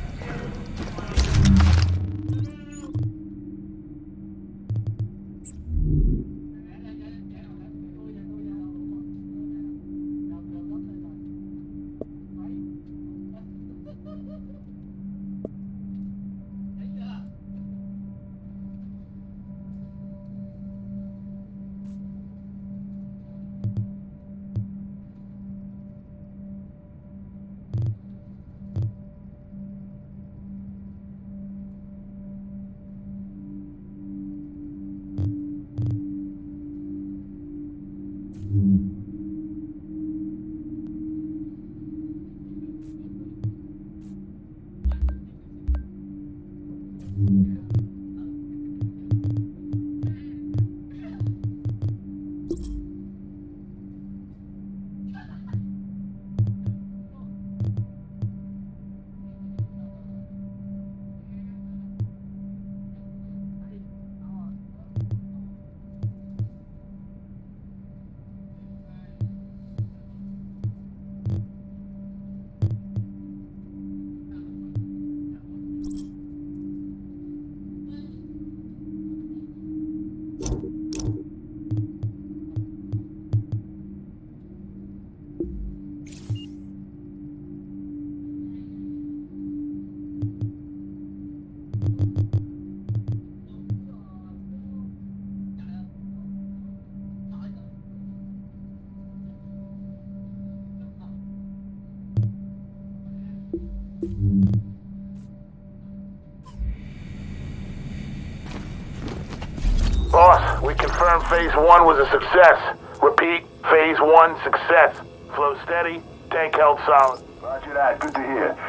Boss, we confirmed Phase 1 was a success. Repeat, Phase 1 success. Flow steady, tank held solid. Roger that, good to hear.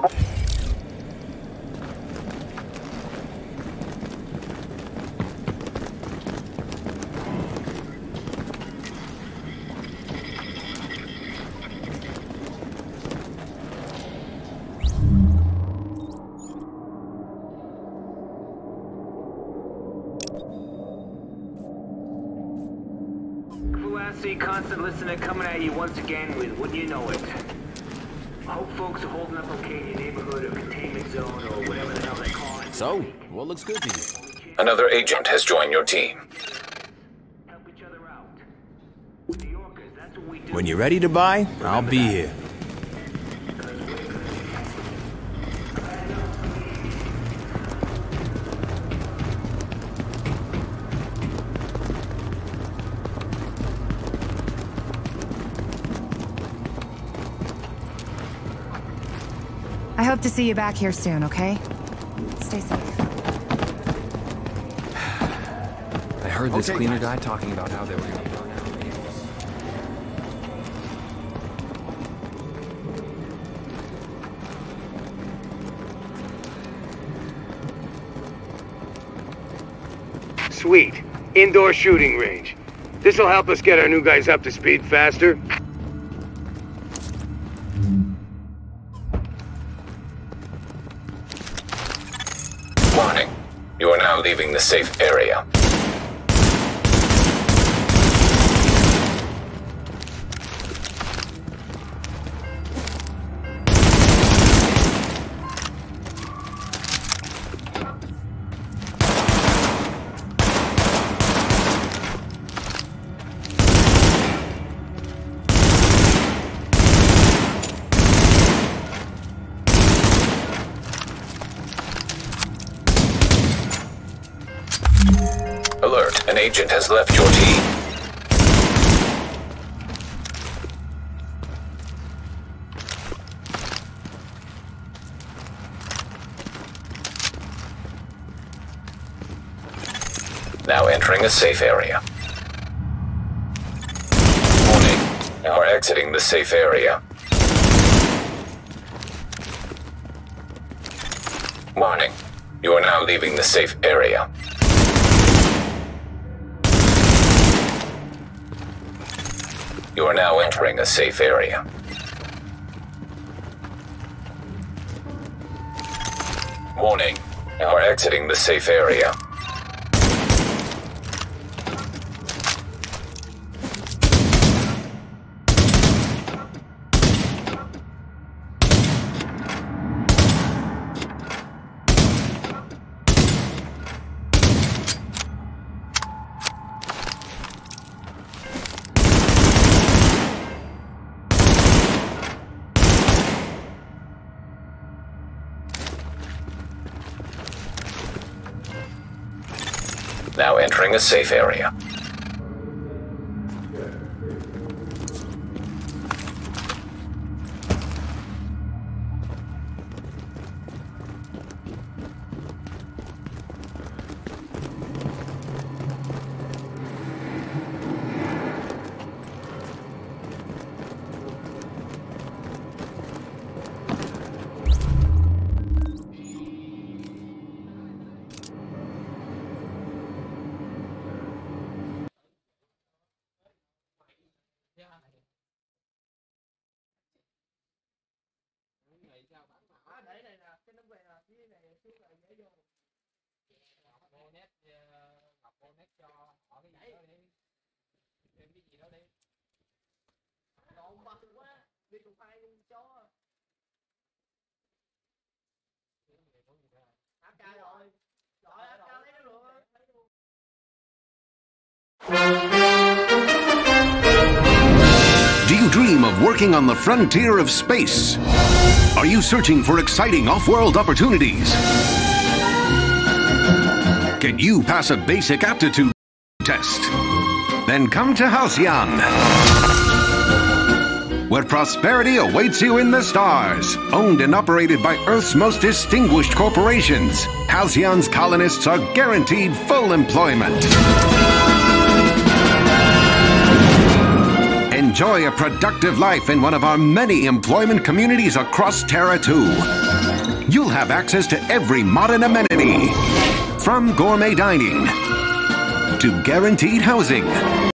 Constant listener coming at you once again with Wouldn't You Know It. I hope folks are holding up okay in your neighborhood or containment zone or whatever the hell they call it. So, what looks good to you? Another agent has joined your team. When you're ready to buy, I'll be here. I hope to see you back here soon, okay? Stay safe. I heard this cleaner guy talking about how they were going to burn out. Sweet. Indoor shooting range. This'll help us get our new guys up to speed faster. Warning. You are now leaving the safe area. Alert, an agent has left your team. Now entering a safe area. Warning, you are exiting the safe area. Warning, you are now leaving the safe area. You are now entering a safe area. Warning, you are exiting the safe area. Now entering a safe area. Do you dream of working on the frontier of space? Are you searching for exciting off-world opportunities? Can you pass a basic aptitude test? Then come to Halcyon, where prosperity awaits you in the stars. Owned and operated by Earth's most distinguished corporations, Halcyon's colonists are guaranteed full employment. Enjoy a productive life in one of our many employment communities across Terra 2. You'll have access to every modern amenity, from gourmet dining to guaranteed housing.